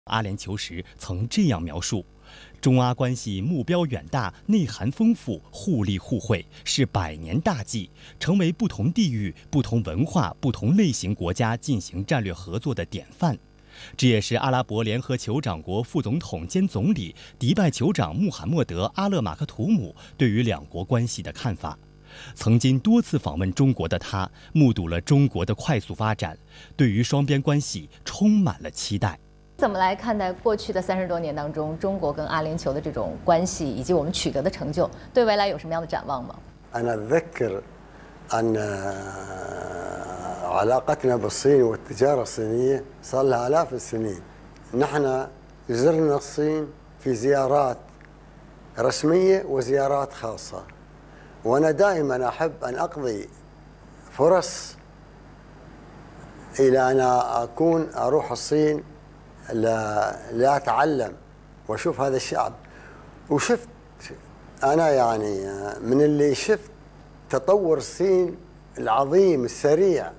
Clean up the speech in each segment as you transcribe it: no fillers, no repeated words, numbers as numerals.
阿联酋时曾这样描述：中阿关系目标远大，内涵丰富，互利互惠，是百年大计，成为不同地域、不同文化、不同类型国家进行战略合作的典范。这也是阿拉伯联合酋长国副总统兼总理、迪拜酋长穆罕默德·阿勒马克图姆对于两国关系的看法。曾经多次访问中国的他，目睹了中国的快速发展，对于双边关系充满了期待。 怎么来看待过去的30多年当中，中国跟阿联酋的这种关系以及我们取得的成就，对未来有什么样的展望吗？ أنا أتذكر أن علاقتنا بالصين والتجارة الصينية صار لها آلاف السنين. نحن زرنا الصين في زيارات رسمية وزيارات خاصة، وأنا دائما أحب أن أقضي فرص إلى أن أروح الصين لأتعلم وأشوف هذا الشعب. وشفت أنا يعني من اللي شفت تطور الصين العظيم السريع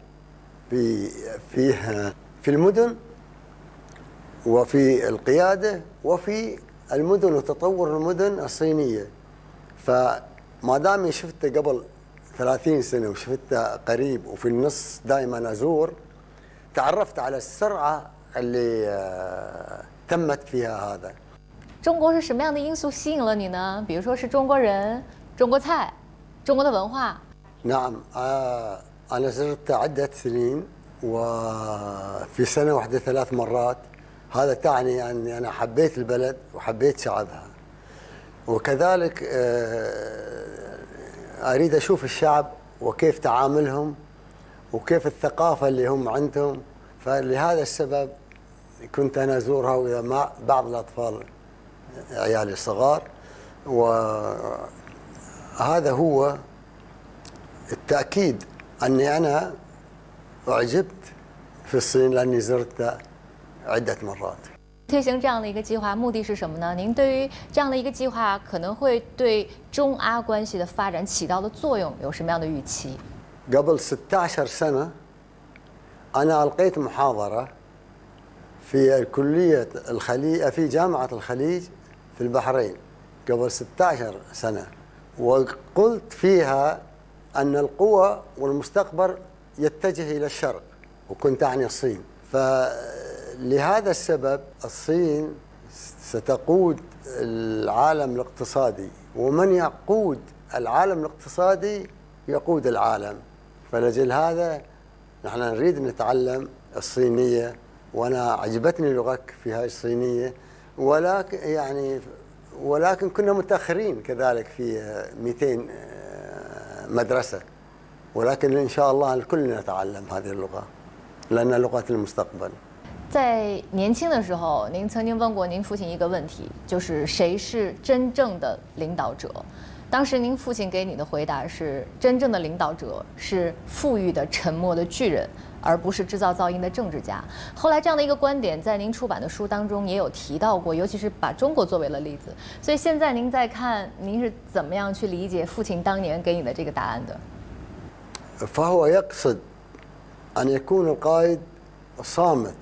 في المدن وفي القيادة وفي المدن وتطور المدن الصينية. فما دامي شفته قبل 30 سنة وشفته قريب وفي النص دائما أزور، تعرفت على السرعة اللي تمت فيها هذا. 中国是什么样的因素吸引了你呢？比如说是中国人、中国菜、中国的文化。 نعم أنا زرت عدة سنين وفي سنة واحدة 3 مرات. هذا تعني أني أنا حبيت البلد وحبيت شعبها، وكذلك أريد أشوف الشعب وكيف تعاملهم وكيف الثقافة اللي هم عندهم. فلهذا السبب كنت أنا أزورها ويا مع بعض الأطفال عيالي الصغار، وهذا هو التأكيد أني أنا أعجبت في الصين لأني زرت عدة مرات. 推行这样的一个计划，目的是什么呢？您对于这样的一个计划可能会对中阿关系的发展起到的作用有什么样的预期？ قبل 16 سنة أنا ألقيت محاضرة في كلية الخليج في جامعة الخليج في البحرين قبل 16 سنة، وقلت فيها أن القوى والمستقبل يتجه إلى الشرق، وكنت أعني الصين. فلهذا السبب الصين ستقود العالم الاقتصادي، ومن يقود العالم الاقتصادي يقود العالم. فلأجل هذا نحن نريد نتعلم الصينية، وأنا عجبتني لغتك في هاي الصينية، ولكن كنا متأخرين كذلك في 200 مدرسة، ولكن إن شاء الله الكل نتعلم هذه اللغة لأنها لغة المستقبل. 在年轻的时候，您曾经问过您父亲一个问题，就是谁是真正的领导者？当时您父亲给你的回答是：真正的领导者是富裕的、沉默的巨人，而不是制造噪音的政治家。后来这样的一个观点在您出版的书当中也有提到过，尤其是把中国作为了例子。所以现在您在看，您是怎么样去理解父亲当年给你的这个答案的？ فهو يقصد أن يكون القائد صامت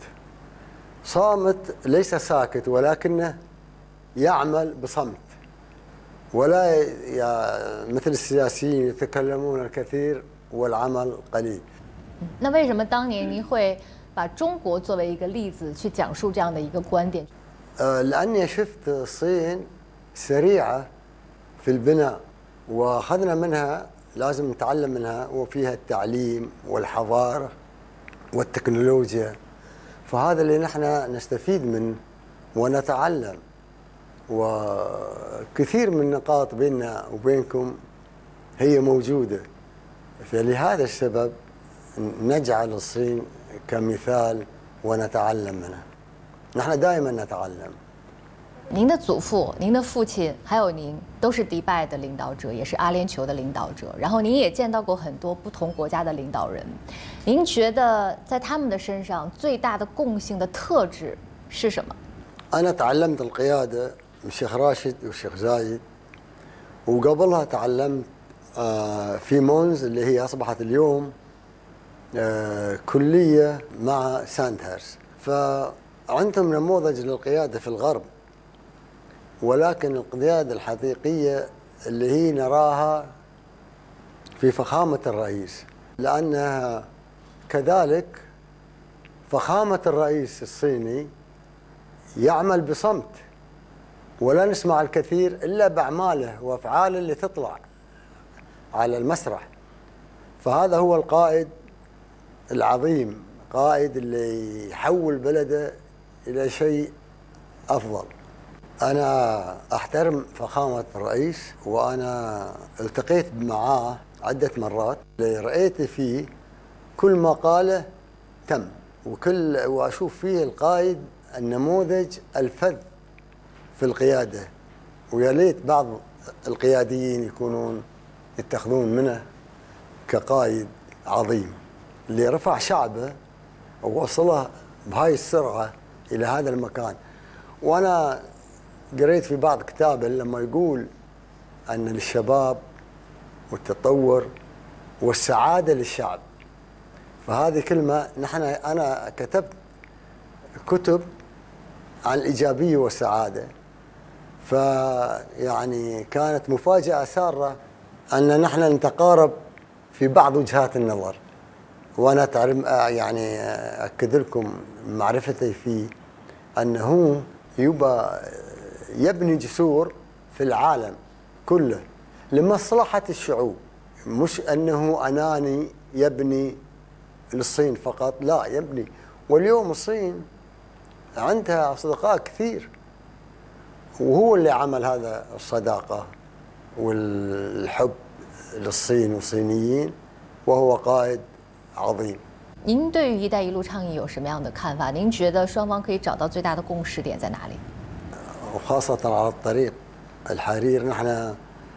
ليس ساكت، ولكنه يعمل بصمت، ولا مثل السياسيين يتكلمون الكثير والعمل قليل. 那为什么当年您会把中国作为一个例子去讲述这样的一个观点？ لأني شفت الصين سريعة في البناء، وأخذنا منها لازم نتعلم منها، وفيها التعليم والحضارة والتكنولوجيا. فهذا اللي نحن نستفيد منه ونتعلم، وكثير من النقاط بيننا وبينكم هي موجودة. فلهذا السبب نجعل الصين كمثال ونتعلم منها. نحن دائما نتعلم. 您的祖父、您的父亲还有您都是迪拜的领导者，也是阿联酋的领导者。然后您也见到过很多不同国家的领导人，您觉得在他们的身上最大的共性的特质是什么？ أنا تعلمت القيادة من الشيخ راشد والشيخ زايد، وقبلها تعلمت في مونز اللي هي أصبحت اليوم كلية مع ساندهرس. عندهم نموذج للقيادة في الغرب، ولكن القيادة الحقيقية اللي هي نراها في فخامة الرئيس، لأنها كذلك فخامة الرئيس الصيني يعمل بصمت، ولا نسمع الكثير إلا بأعماله وأفعاله اللي تطلع على المسرح. فهذا هو القائد العظيم، قائد اللي يحول بلده إلى شيء أفضل. أنا أحترم فخامة الرئيس، وأنا التقيت معاه عدة مرات، اللي رأيت فيه كل ما قاله تم، وأشوف فيه القائد النموذج الفذ في القيادة، ويا ليت بعض القياديين يكونون يتخذون منه كقائد عظيم اللي رفع شعبه ووصله بهاي السرعة إلى هذا المكان. وأنا قريت في بعض كتابه لما يقول أن للشباب والتطور والسعادة للشعب، فهذه كلمة أنا كتبت كتب عن الإيجابية والسعادة، فيعني كانت مفاجأة سارة أن نحن نتقارب في بعض وجهات النظر. وأنا تعلم يعني أكد لكم معرفتي فيه أنه يبني جسور في العالم كله لمصلحة الشعوب، مش أنه أناني يبني للصين فقط، لا يبني. واليوم الصين عندها أصدقاء كثير، وهو اللي عمل هذا الصداقة والحب للصين والصينيين، وهو قائد عظيم. 您对于“一带一路”倡议有什么样的看法？您觉得双方可以找到最大的共识点在哪里？ وخاصة على الطريق الحرير، نحن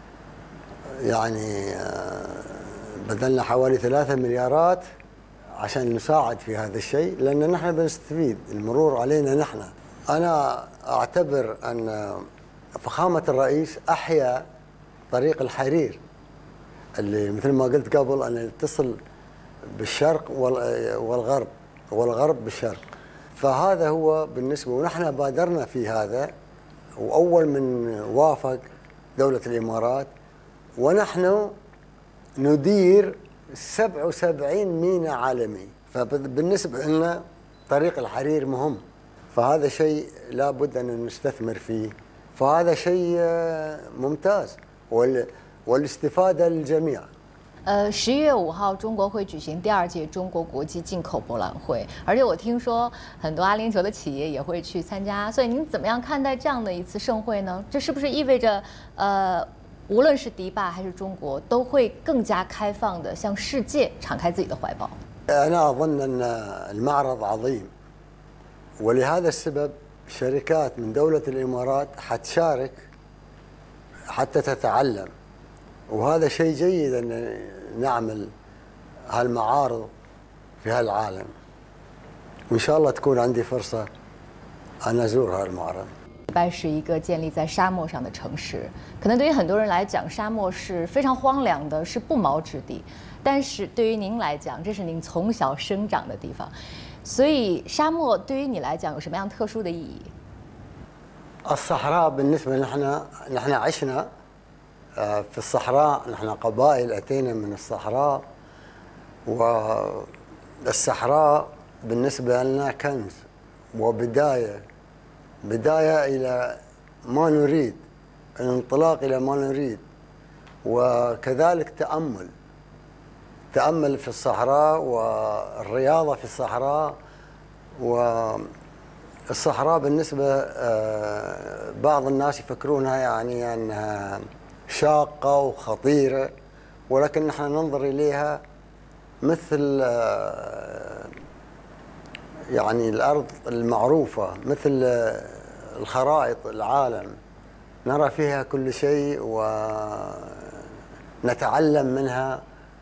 يعني بذلنا حوالي 3 مليارات عشان نساعد في هذا الشيء، لأن نحن بنستفيد، المرور علينا نحن. أنا أعتبر أن فخامة الرئيس أحيا طريق الحرير اللي مثل ما قلت قبل أن يتصل بالشرق والغرب والغرب بالشرق. فهذا هو بالنسبة، ونحن بادرنا في هذا، وأول من وافق دولة الإمارات، ونحن ندير 77 ميناء عالمي. فبالنسبة لنا طريق الحرير مهم، فهذا شيء لا بد أن نستثمر فيه، فهذا شيء ممتاز والاستفادة للجميع. 10月5号，中国会举行第2届中国国际进口博览会，而且我听说很多阿联酋的企业也会去参加，所以您怎么样看待这样的一次盛会呢？这是不是意味着，无论是迪拜还是中国，都会更加开放的向世界敞开自己的怀抱？ أنا أظن أن المعرض عظيم، ولهذا السبب شركات من دولة الإمارات حتشارك حتى تتعلم، وهذا شيء جيد أن نعمل هالمعارض في هالعالم، وإن شاء الله تكون عندي فرصة أن أزور هالمعرض. 迪拜是一个建立在沙漠上的城市，可能对于很多人来讲，沙漠是非常荒凉的，是不毛之地。但是对于您来讲，这是您从小生长的地方，所以沙漠对于你来讲有什么样特殊的意义？ الصحراء بالنسبة نحن عشنا في الصحراء، نحن قبائل أتينا من الصحراء، والصحراء بالنسبة لنا كنز وبداية إلى ما نريد، الانطلاق إلى ما نريد، وكذلك تأمل في الصحراء والرياضة في الصحراء. والصحراء بالنسبة بعض الناس يفكرونها يعني أنها شاقة وخطيرة، ولكن نحن ننظر إليها مثل يعني الأرض المعروفة، مثل الخرائط العالم، نرى فيها كل شيء ونتعلم منها،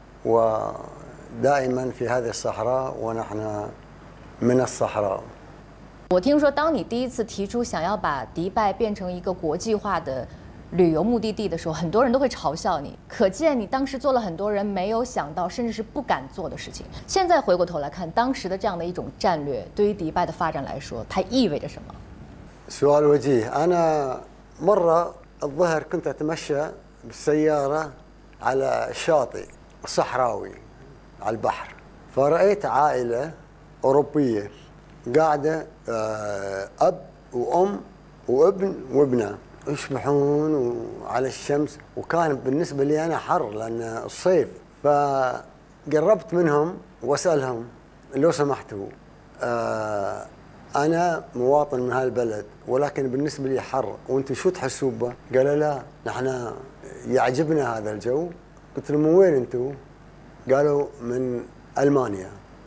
ودائما في هذه الصحراء ونحن من الصحراء. 我听说，当你第一次提出想要把迪拜变成一个国际化的旅游目的地的时候，很多人都会嘲笑你，可见你当时做了很多人没有想到，甚至是不敢做的事情。现在回过头来看，当时的这样的一种战略，对于迪拜的发展来说，它意味着什么 سؤال وجيه. أنا مرة الظهر كنت أتمشى بالسيارة على الشاطئ صحراوي على البحر، فرأيت عائلة أوروبية قاعدة، أب وأم وابن وابنه يسبحون على الشمس، وكان بالنسبة لي أنا حر لأن الصيف، فقربت منهم وأسألهم لو سمحتوا أنا مواطن من هالبلد ولكن بالنسبة لي حر وأنتم شو تحسوا به؟ قالوا لا نحن يعجبنا هذا الجو. قلت لهم من وين أنتم؟ قالوا من ألمانيا.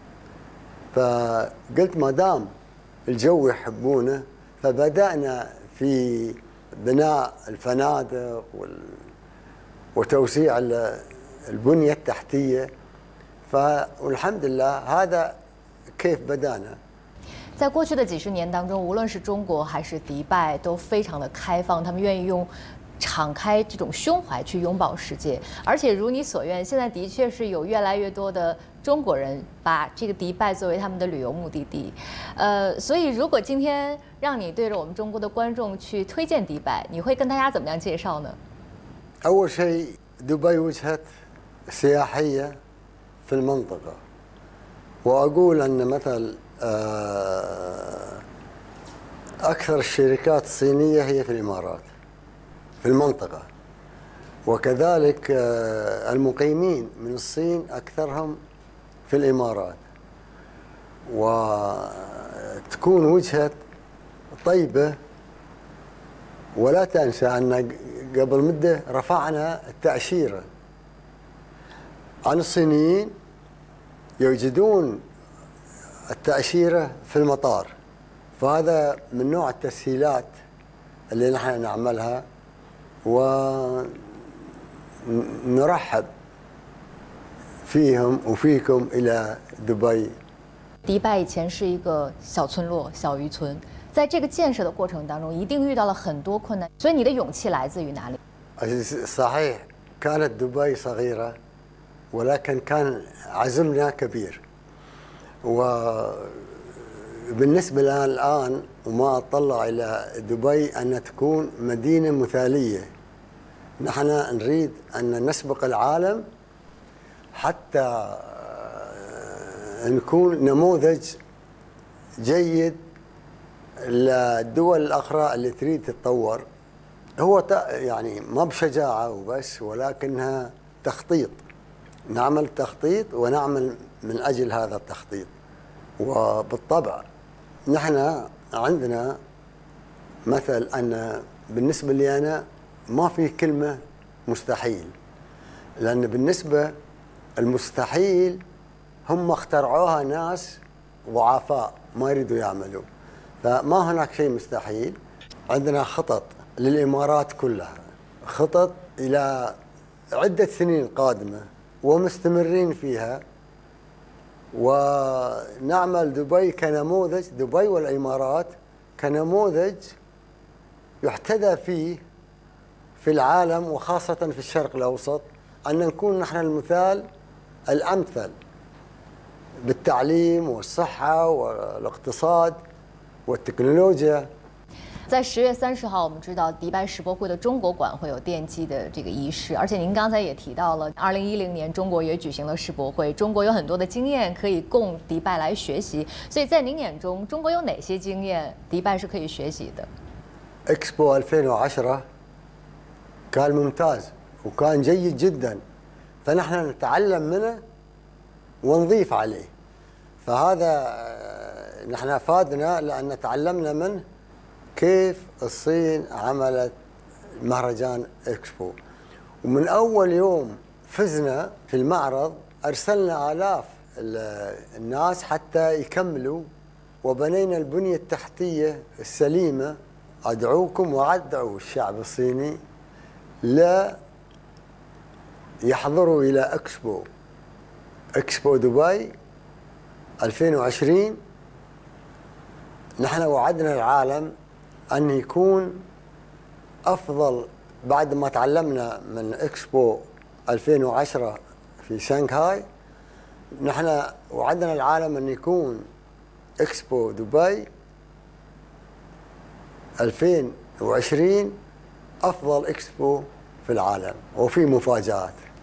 فقلت ما دام الجو يحبونه فبدأنا في بناء الفنادق وتوسيع البنية التحتية، والحمد لله هذا كيف بدأنا. 在过去的几十年当中，无论是中国还是迪拜，都非常的开放，他们愿意用敞开这种胸怀去拥抱世界。而且如你所愿，现在的确是有越来越多的中国人把这个迪拜作为他们的旅游目的地。所以如果今天让你对着我们中国的观众去推荐迪拜，你会跟大家怎么样介绍呢？ أول شيء دبي وجهة سياحية في المنطقة، وأقول أن مثل أكثر الشركات الصينية هي في الإمارات في المنطقة، وكذلك المقيمين من الصين أكثرهم في الإمارات، وتكون وجهة طيبة. ولا تنسى أن قبل مدة رفعنا التأشيرة عن الصينيين يوجدون التأشيرة في المطار، فهذا من نوع التسهيلات اللي نحن نعملها ونرحب فيهم وفيكم إلى دبي. 迪拜以前是一个小村落、小渔村，在这个建设的过程当中，一定遇到了很多困难。所以你的勇气来自于哪里？ صحيح كانت دبي صغيرة ولكن كان عزمنا كبير، وبالنسبة لنا الآن وما أطلع إلى دبي أن تكون مدينة مثالية. نحن نريد أن نسبق العالم حتى نكون نموذج جيد للدول الأخرى اللي تريد تتطور. هو يعني ما بشجاعة وبس ولكنها تخطيط، نعمل تخطيط ونعمل من أجل هذا التخطيط. وبالطبع نحن عندنا مثل أن بالنسبة لي أنا ما في كلمة مستحيل، لأن بالنسبة المستحيل هم اخترعوها ناس ضعفاء ما يريدوا يعملوا، فما هناك شيء مستحيل. عندنا خطط للإمارات كلها، خطط إلى عدة سنين قادمة ومستمرين فيها، ونعمل دبي كنموذج، دبي والإمارات كنموذج يحتذى فيه في العالم وخاصة في الشرق الأوسط، أن نكون نحن المثال الأمثل بالتعليم والصحة والاقتصاد والتكنولوجيا. 在10月30号，我们知道迪拜世博会的中国馆会有奠基的这个仪式，而且您刚才也提到了，2010年中国也举行了世博会，中国有很多的经验可以供迪拜来学习。所以在您眼中，中国有哪些经验迪拜是可以学习的？ إكسبو 2010 كان ممتاز وكان جيد جدا، فنحن نتعلم منه ونضيف عليه، فهذا نحن أفادنا لأن تعلمنا منه كيف الصين عملت مهرجان إكسبو. ومن أول يوم فزنا في المعرض أرسلنا آلاف الناس حتى يكملوا، وبنينا البنية التحتية السليمة. أدعوكم وأدعو الشعب الصيني لا يحضروا إلى إكسبو دبي 2020. نحن وعدنا العالم أن يكون أفضل بعد ما تعلمنا من اكسبو 2010 في شنغهاي، نحن وعدنا العالم أن يكون اكسبو دبي 2020 أفضل اكسبو في العالم، وفي مفاجآت.